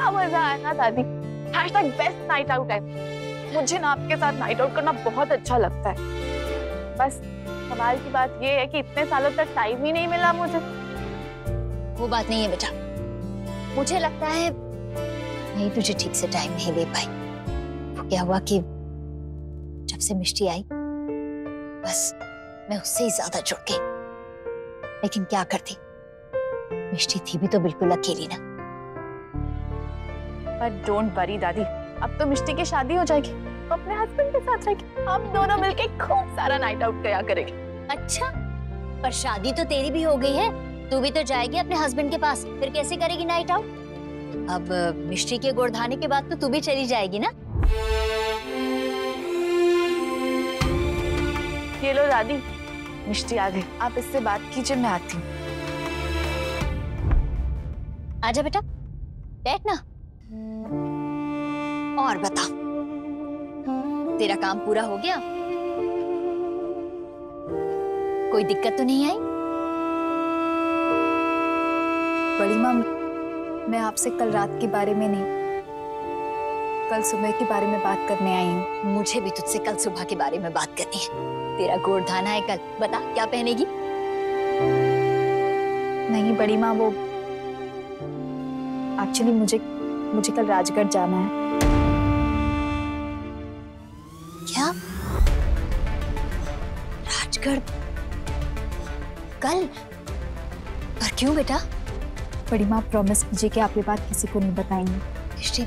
इतना मजा आया ना दादी, हैशटैग बेस्ट नाइट आउट है। मुझे ना आपके साथ नाइट आउट करना बहुत अच्छा लगता है। बस सवाल की बात ये है कि इतने सालों तक टाइम ही नहीं मिला मुझे। वो बात नहीं है बेटा, मुझे लगता है नहीं तुझे ठीक से टाइम नहीं दे पाई। वो क्या हुआ कि जब से मिष्टी आई बस मैं उससे ही ज्यादा जुड़ गई। लेकिन क्या करती, मिष्टी थी भी तो बिल्कुल अकेली ना। पर डोंट वरी दादी, अब तो मिष्टी की शादी हो जाएगी, तो अपने हस्बैंड के साथ रहेगी। हम दोनों मिलके खूब सारा नाइट आउट किया करेंगे। अच्छा, पर शादी तो तेरी भी हो गई है, तू भी तो जाएगी अपने हस्बैंड के पास, फिर कैसे करेगी नाइट आउट? अब मिष्टी के गुड़धाने के बाद तो तू भी चली जाएगी ना। ये लो दादी, मिष्टी आ गई, आप इससे बात कीजिए, मैं आती हूँ। आजा बेटा, बैठ ना। और बता, तेरा काम पूरा हो गया? कोई दिक्कत तो नहीं आई? बड़ी माँ, मैं आपसे कल रात के बारे में नहीं, कल सुबह के बारे में बात करने आई हूँ। मुझे भी तुझसे कल सुबह के बारे में बात करनी है। तेरा गोड़धाना है कल, बता क्या पहनेगी? नहीं बड़ी माँ, वो एक्चुअली मुझे कल राजगढ़ जाना है। क्या? राजगढ़ कल? पर क्यों बेटा? बड़ी माँ प्रॉमिस कीजिए कि आप ये बात किसी को नहीं बताएंगे। मिष्टी,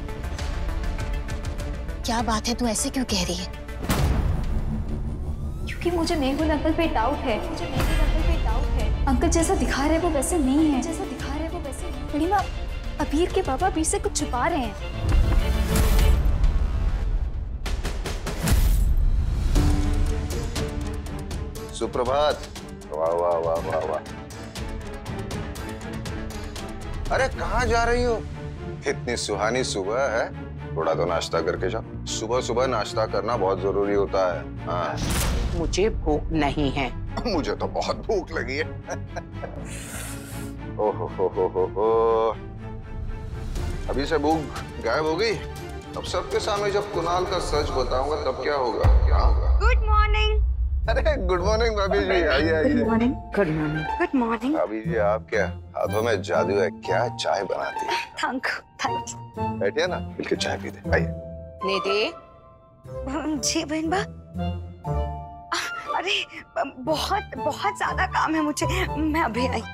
क्या बात है, तू ऐसे क्यों कह रही है? क्योंकि मुझे मेहुल अंकल पे डाउट है। अंकल जैसा दिखा रहे वो वैसे नहीं है। बड़ी माँ, अबीर के बाबा अबीर से कुछ छुपा रहे हैं। सुप्रभात। वाह वाह वाह वाह वाह। अरे कहाँ जा रही हो? इतनी सुहानी सुबह है, थोड़ा तो नाश्ता करके जाओ। सुबह सुबह नाश्ता करना बहुत जरूरी होता है। हाँ। मुझे भूख नहीं है। मुझे तो बहुत भूख लगी है। ओहो हो। अभी से भूख गायब हो गई। अब सबके सामने जब कुणाल का सच बताऊंगा तब क्या होगा? क्या होगा? Good morning. अरे गुड मॉर्निंग भाभी जी, आइए आइए। Good morning. Good morning. Good morning. भाभी जी, आप क्या हाथों में जादू है? क्या चाय बनाती है? Thank you. बैठिए ना, मिलकर चाय पीते। आइए। निधि। जी बहन बा। अरे बहुत बहुत ज्यादा काम है मुझे, मैं अभी आई।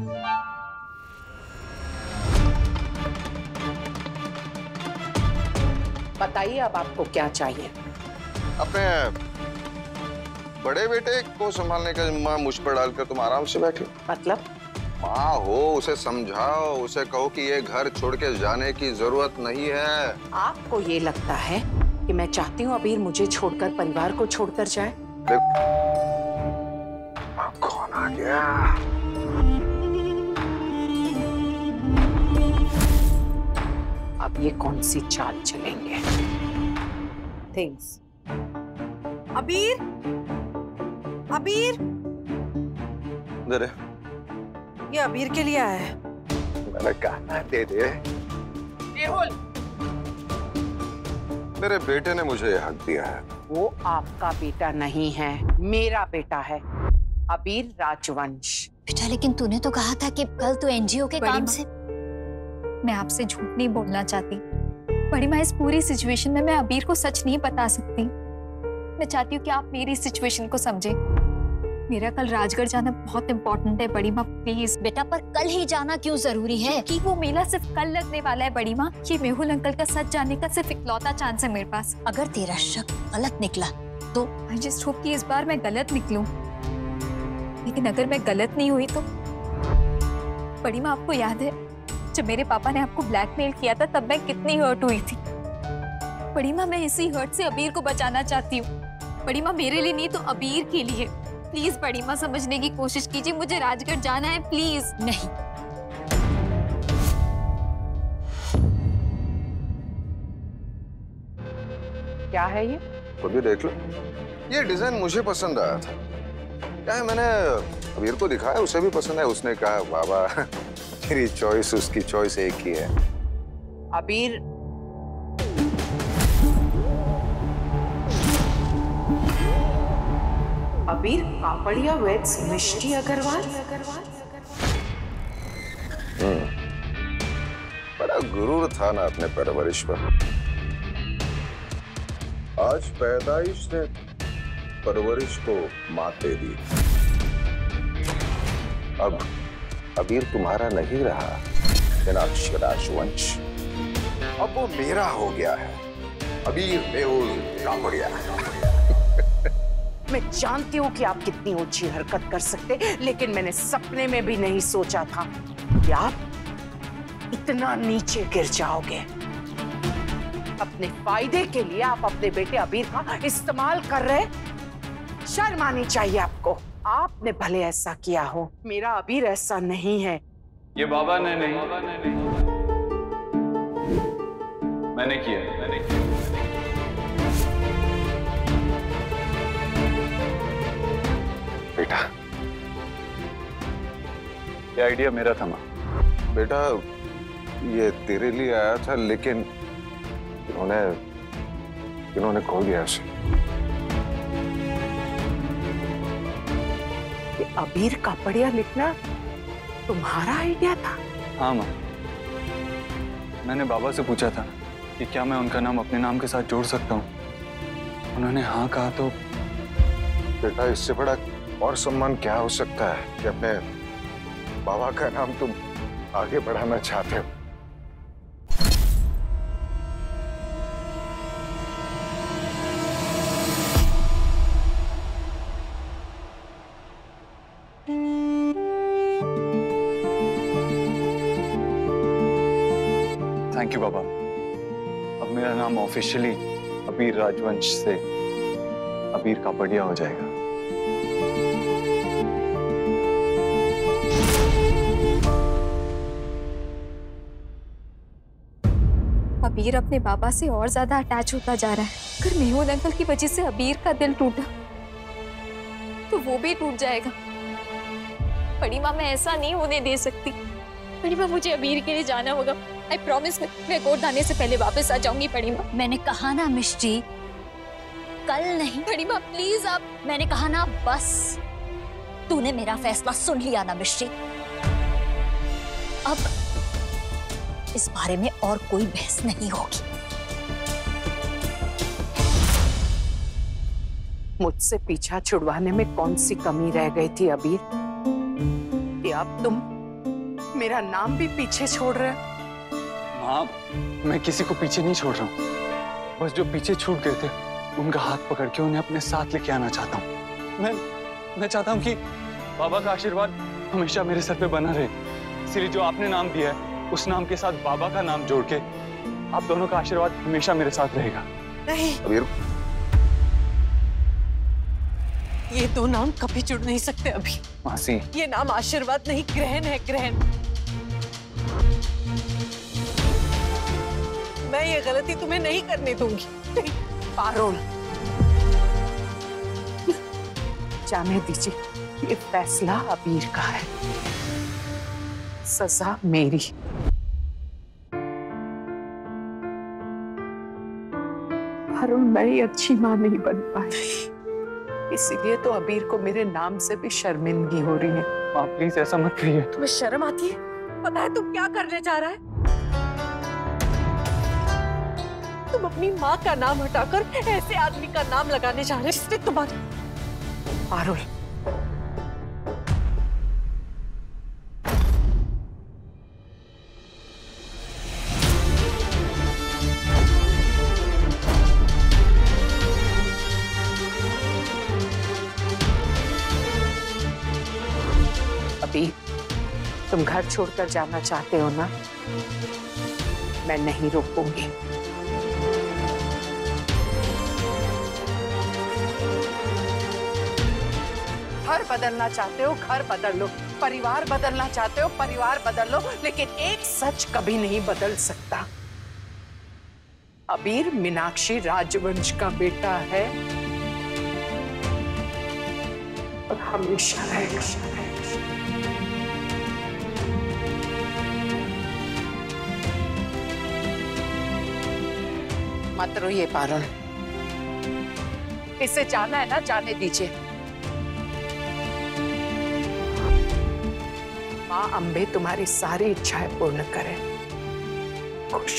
बताइए अब आपको क्या चाहिए? अपने बड़े बेटे को संभालने का जिम्मा मुझ पर डालकर तुम आराम से बैठे। मतलब? माँ हो, उसे समझाओ, उसे कहो कि ये घर छोड़ के जाने की जरूरत नहीं है। आपको ये लगता है कि मैं चाहती हूँ अबीर मुझे छोड़कर परिवार को छोड़कर जाए? कौन आ गया? अब ये कौन सी चाल चलेंगे? थिंग्स। अबीर, अबीर, दे। ये अबीर के लिए आया है। मैंने कहा दे दे। मेरे बेटे ने मुझे ये हक दिया है। वो आपका बेटा नहीं है, मेरा बेटा है, अबीर राजवंश। बेटा लेकिन तूने तो कहा था कि कल तू एनजीओ के काम से। मैं आपसे झूठ नहीं बोलना चाहती बड़ी माँ, इस पूरी सिचुएशन में मैं अबीर को सच नहीं बता सकती। मैं चाहती हूँ कि आप मेरी सिचुएशन को समझे। मेरा कल राजगढ़ जाना बहुत इम्पोर्टेंट है बड़ी माँ, प्लीज। बेटा पर कल ही जाना क्यों जरूरी है? कि वो मेला सिर्फ कल लगने वाला है बड़ी माँ। ये मेहुल अंकल का सच जानने का सिर्फ इकलौता चांस है मेरे पास। अगर तेरा शक गलत निकला तो? आई जस्ट होप कि इस बार मैं गलत निकलूं, लेकिन अगर मैं गलत नहीं हुई तो? बड़ी माँ आपको याद है जब मेरे पापा ने आपको ब्लैकमेल किया था तब मैं कितनी हर्ट हुई थी? बड़ी माँ मैं इसी हर्ट से अबीर को बचाना चाहती हूँ बड़ी माँ, मेरे लिए नहीं तो अबीर के लिए। प्लीज बड़ी माँ समझने की कोशिश कीजिए, मुझे राजगढ़ जाना है प्लीज। नहीं, क्या है ये? खुद भी देख लो। ये डिजाइन मुझे पसंद आया था। क्या है, मैंने अबीर को दिखाया, उसे भी पसंद है। उसने कहा बाबा मेरी चॉइस उसकी चॉइस एक ही है। अबीर अबीर कापड़िया वेट्स मिष्टी अग्रवाल। बड़ा गुरूर था ना अपने परवरिश पर। आज पैदाइश ने परवरिश को मात दे दी। अब अबीर तुम्हारा नहीं रहा मीनाक्षी राजवंश, अब वो मेरा हो गया है। अबीर मेहुल कापड़िया। मैं जानती हूँ कि आप कितनी ऊंची हरकत कर सकते, लेकिन मैंने सपने में भी नहीं सोचा था कि आप इतना नीचे गिर जाओगे। अपने फायदे के लिए आप अपने बेटे अबीर का इस्तेमाल कर रहे। शर्म आनी चाहिए आपको। आपने भले ऐसा किया हो, मेरा अबीर ऐसा नहीं है। ये बाबा ने नहीं, मैंने किया। बेटा, ये आइडिया मेरा था माँ। बेटा ये तेरे लिए आया था, लेकिन इन्होंने खो दिया उसे। ये अबीर कापड़िया लिखना तुम्हारा आइडिया था? हाँ माँ, मैंने बाबा से पूछा था कि क्या मैं उनका नाम अपने नाम के साथ जोड़ सकता हूँ। उन्होंने हाँ कहा तो। बेटा इससे बड़ा और सम्मान क्या हो सकता है कि अपने बाबा का नाम तुम आगे बढ़ाना चाहते हो। थैंक यू बाबा। अब मेरा नाम ऑफिशियली अबीर राजवंश से अबीर कापड़िया हो जाएगा। अबीर अपने बाबा से और ज्यादा अटैच होता जा रहा है। अगर मेहुल अंकल की वजह से अबीर का दिल टूटा तो वो भी टूट जाएगा। बड़ी माँ, मैं ऐसा नहीं होने दे सकती। बड़ी माँ, मुझे अबीर के लिए जाना होगा। आई प्रॉमिस, मैं कोर्ट आने से पहले वापस आ जाऊंगी। बड़ी माँ, मैंने कहा ना मिष्टी, कल नहीं। बड़ी माँ प्लीज आप। मैंने कहा ना बस। तूने मेरा फैसला सुन लिया ना मिष्टी। अब इस बारे में और कोई बहस नहीं होगी। मुझसे पीछा छुड़वाने में कौन सी कमी रह गई थी अबीर, कि अब तुम मेरा नाम भी पीछे छोड़ रहे हो? माँ, मैं किसी को पीछे नहीं छोड़ रहा हूँ। बस जो पीछे छूट गए थे उनका हाथ पकड़ के उन्हें अपने साथ लेके आना चाहता हूँ। मैं चाहता हूँ कि बाबा का आशीर्वाद हमेशा मेरे सर पे बना रहे। इसीलिए जो आपने नाम दिया है उस नाम के साथ बाबा का नाम जोड़ के आप दोनों का आशीर्वाद हमेशा मेरे साथ रहेगा। नहीं, अबीर, ये दो नाम कभी जुड़ नहीं सकते अभी। मासी, ये नाम आशीर्वाद नहीं, ग्रहण है, ग्रहण। मैं ये गलती तुम्हें नहीं करने दूंगी। पारुल, जाने दीजिए, ये फैसला अबीर का है, सजा मेरी। पारुल, मैं ही अच्छी मां नहीं बन पाई, इसीलिए तो अबीर को मेरे नाम से भी शर्मिंदगी हो रही है। माँ प्लीज ऐसा मत करिए। तुम्हें शर्म आती है? पता है तुम क्या करने जा रहा है? तुम अपनी माँ का नाम हटाकर ऐसे आदमी का नाम लगाने जा रहे हो जिसने तुम्हारे। पारुल, अभी तुम घर छोड़कर जाना चाहते हो ना? मैं नहीं रोकूंगी। घर बदलना चाहते हो, घर बदल लो। परिवार बदलना चाहते हो, परिवार बदल लो। लेकिन एक सच कभी नहीं बदल सकता, अबीर मीनाक्षी राजवंश का बेटा है और हमेशा रहेगा। मत रोइए पारुल, इसे जाना है ना, जाने दीजिए। माँ अम्बे तुम्हारी सारी इच्छाएं पूर्ण करे। खुश।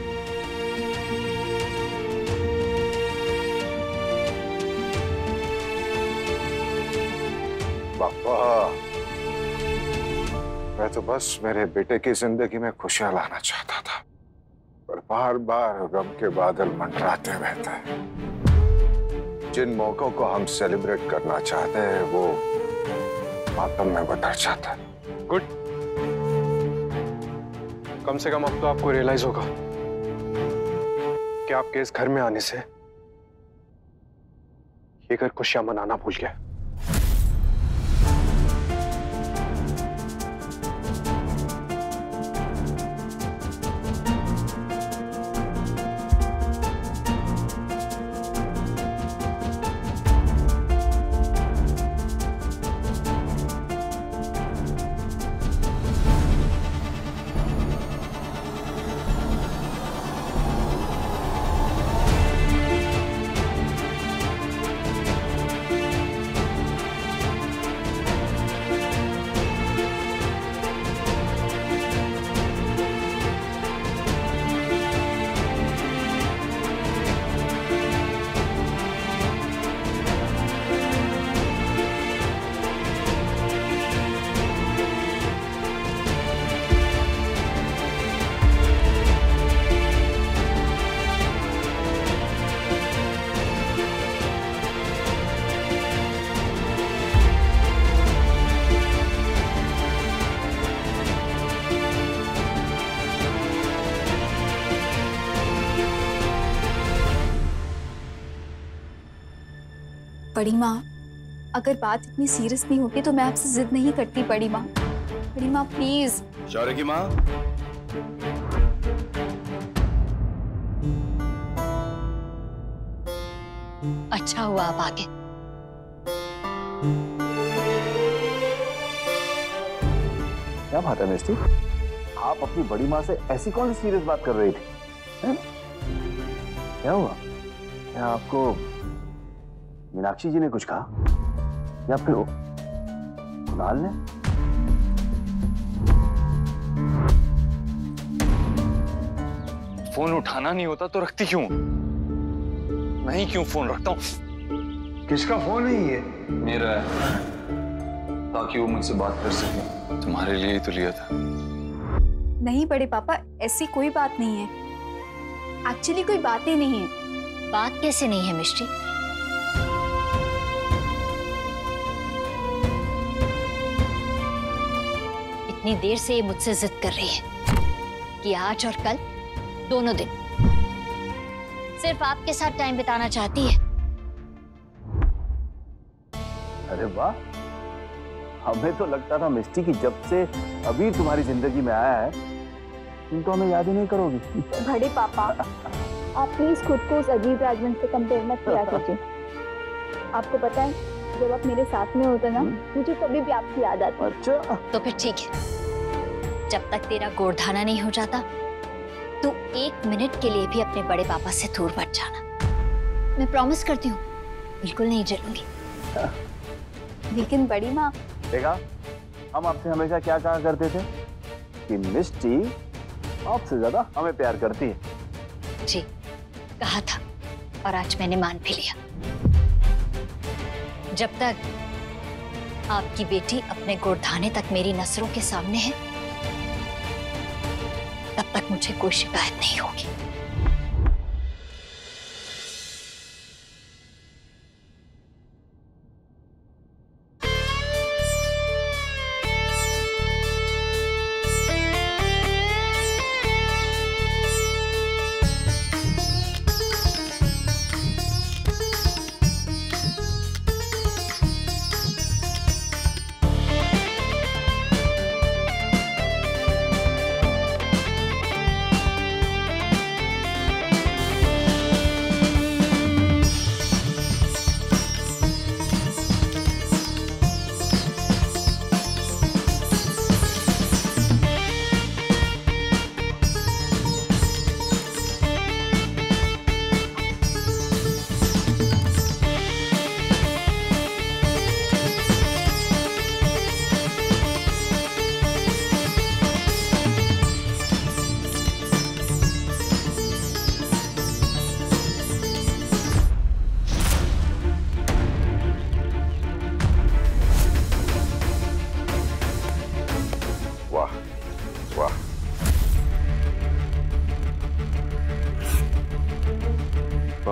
पापा, मैं तो बस मेरे बेटे की जिंदगी में खुशियां लाना चाहता था, पर बार बार गम के बादल मंडराते रहते हैं। जिन मौकों को हम सेलिब्रेट करना चाहते हैं वो मातम में बदल जाता है। गुड, कम से कम अब तो आपको रियलाइज होगा कि आपके इस घर में आने से ये घर खुशियां मनाना भूल गया। बड़ी माँ, अगर बात इतनी सीरियस नहीं होती तो मैं आपसे जिद नहीं करती। बड़ी माँ, बड़ी माँ प्लीज। शौर्य की माँ, अच्छा हुआ आप आ गए। क्या बात है मिस्टी, आप अपनी बड़ी माँ से ऐसी कौन सी सीरियस बात कर रही थी? हैं? क्या हुआ? क्या आपको मीनाक्षी जी ने कुछ कहा या फिर कुणाल ने? फोन उठाना नहीं होता तो रखती क्यों? मैं ही क्यों फोन रखता हूँ? किसका फोन है ये? मेरा है, ताकि वो मुझसे बात कर सके। तुम्हारे लिए ही तो लिया था। नहीं बड़े पापा, ऐसी कोई बात नहीं है। एक्चुअली कोई बात ही नहीं है। बात कैसे नहीं है मिष्टी? इतनी देर से ये मुझसे जिद कर रही है कि आज और कल दोनों दिन सिर्फ आपके साथ टाइम बिताना चाहती है। अरे वाह, हमें तो लगता था मिस्टी कि जब से अभी तुम्हारी जिंदगी में आया है तुम तो हमें याद ही नहीं करोगी। बड़े पापा, आप प्लीज खुद को उस अजीब राजवंश से कंपेयर मत किया कीजिए। आपको पता है, जब आप मेरे साथ में होते ना, मुझे कभी भी आपकी याद आती है। अच्छा, तो फिर ठीक है, जब तक तेरा गोरधाना नहीं हो जाता तू 1 मिनट के लिए भी अपने बड़े पापा से दूर मत जाना। मैं प्रॉमिस करती हूँ, बिल्कुल नहीं जलूंगी। लेकिन बड़ी माँ, देखा हम आपसे हमेशा क्या कहा करते थे कि मिस्टी आपसे ज्यादा हमें प्यार करती है। जी कहा था, और आज मैंने मान भी लिया। जब तक आपकी बेटी अपने गोरधाने तक मेरी नजरों के सामने है, तब तक मुझे कोई शिकायत नहीं होगी।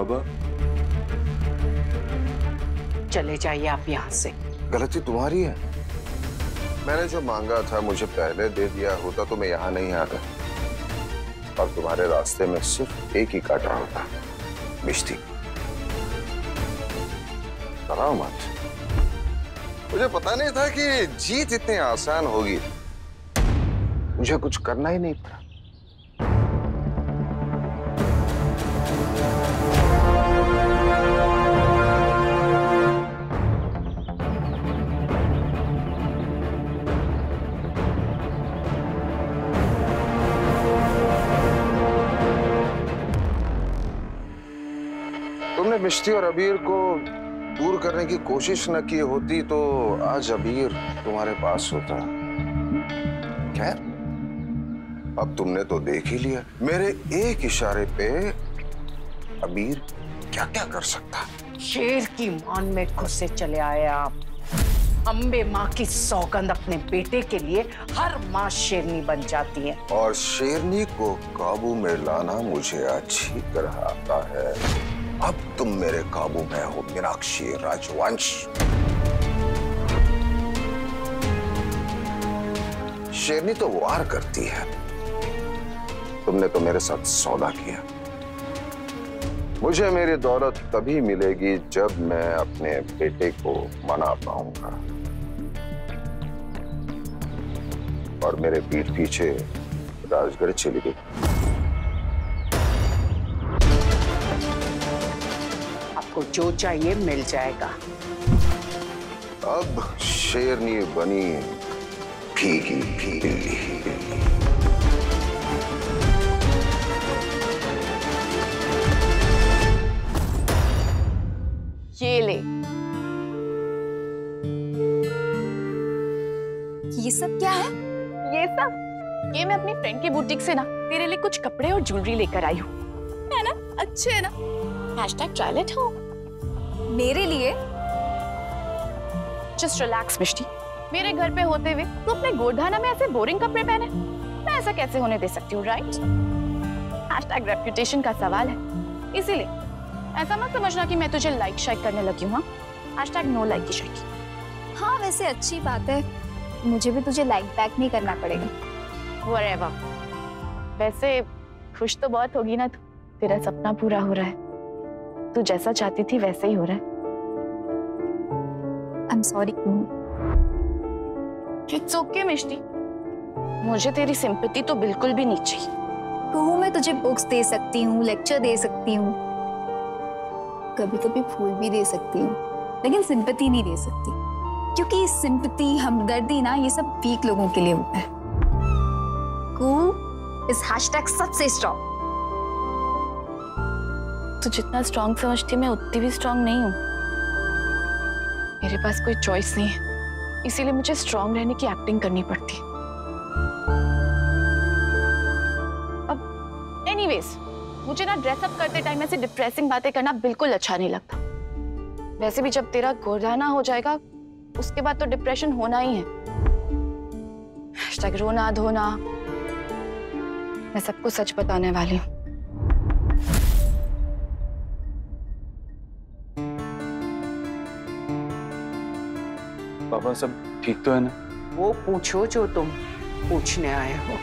बाबा, चले जाइए आप यहाँ से। गलती तुम्हारी है। मैंने जो मांगा था मुझे पहले दे दिया होता तो मैं यहाँ नहीं आता, और तुम्हारे रास्ते में सिर्फ एक ही काटा होता, मिष्टी। डराओ मत। मुझे पता नहीं था कि जीत इतनी आसान होगी। मुझे कुछ करना ही नहीं पड़ा। तुमने मिष्टी और अबीर को दूर करने की कोशिश न की होती तो आज अबीर तुम्हारे पास होता। खैर, अब तुमने तो देख ही लिया, मेरे एक इशारे पे अबीर क्या क्या कर सकता। शेर की मान में घुसे चले आए आप। अम्बे माँ की सौगंध अपने बेटे के लिए हर माँ शेरनी बन जाती है। और शेरनी को काबू में लाना मुझे अच्छी तरह आता है। अब तुम मेरे काबू में हो मीनाक्षी राजवंश। शेरनी तो वार करती है, तुमने तो मेरे साथ सौदा किया। मुझे मेरी दौलत तभी मिलेगी जब मैं अपने बेटे को मना पाऊंगा, और मेरे पीठ पीछे राजगढ़ चली गई। आपको जो चाहिए मिल जाएगा। अब शेरनी बनी भीगी बिल्ली। ये ले। ये सब क्या है? ये सब? ये मैं अपनी फ्रेंड की बुटीक से ना तेरे लिए कुछ कपड़े और ज्वेलरी लेकर आई हूँ। है ना? अच्छे है ना? #toilet हो। मेरे लिए? Just relax Mishti. मेरे घर पे होते हुए तू अपने गोधाना में ऐसे बोरिंग कपड़े पहने? मैं ऐसा कैसे होने दे सकती हूँ, राइट? #रेपुटेशन का सवाल है, इसीलिए ऐसा मत समझना कि मैं तुझे लाइक शाइक करने लगी हूँ। #नो लाइक की शाइक। हाँ, वैसे अच्छी बात है, मुझे भी तुझे लाइक बैक नहीं करना पड़ेगा। Whatever। वैसे खुश तो बहुत होगी ना तू, तेरा सपना पूरा हो रहा है। तू जैसा चाहती थी वैसे ही हो रहा है। I'm sorry। It's okay मिष्टी, मुझे तेरी सिंपैथी तो बिल्कुल भी नहीं चाहिए। कहूँ मैं तुझे बुक्स दे सकती हूँ, लेक्चर दे सकती हूँ, कभी कभी फूल भी दे सकती हूँ, लेकिन सिंपैथी नहीं दे सकती, क्योंकि सिंपैथी, हमदर्दी ना, ये सब वीक लोगों के लिए होता है। इस हैशटैग सबसे स्ट्रॉन्ग। तू जितना स्ट्रॉन्ग समझती है मैं उतनी भी स्ट्रॉन्ग नहीं हूँ। मेरे पास कोई चॉइस नहीं है, इसीलिए मुझे स्ट्रॉन्ग रहने की एक्टिंग करनी पड़ती है। अब एनीवेज, मुझे ना ड्रेसअप करते टाइम ऐसे डिप्रेसिंग बातें करना बिल्कुल अच्छा नहीं लगता। वैसे भी जब तेरा गोदाना हो जाएगा उसके बाद तो डिप्रेशन होना ही है। रोना धोना, मैं सबको सच बताने वाली हूँ। पापा सब ठीक तो है ना? वो पूछो जो तुम पूछने आए हो।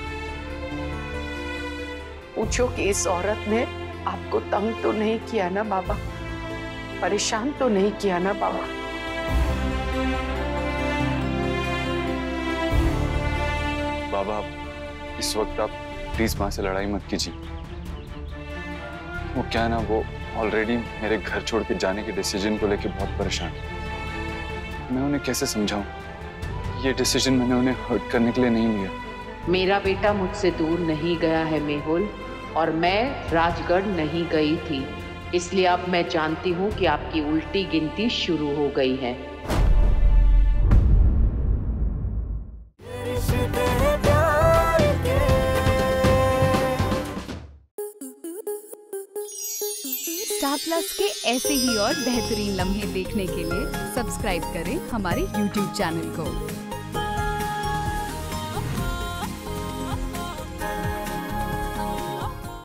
पूछो कि इस औरत ने आपको तंग तो नहीं किया ना बाबा, परेशान तो नहीं किया ना बाबा? बाबा, इस वक्त आप प्लीज माँ से लड़ाई मत कीजिए। वो क्या है ना, वो ऑलरेडी मेरे घर छोड़ के जाने के डिसीजन को लेके बहुत परेशान है। मैं उन्हें कैसे समझाऊं? ये डिसीजन मैंने उन्हें हर्ट करने के लिए नहीं लिया। मेरा बेटा मुझसे दूर नहीं गया है मेहुल, और मैं राजगढ़ नहीं गई थी, इसलिए अब मैं जानती हूँ कि आपकी उल्टी गिनती शुरू हो गई है। स्टार प्लस के ऐसे ही और बेहतरीन लम्हे देखने के लिए सब्सक्राइब करें हमारे YouTube चैनल को।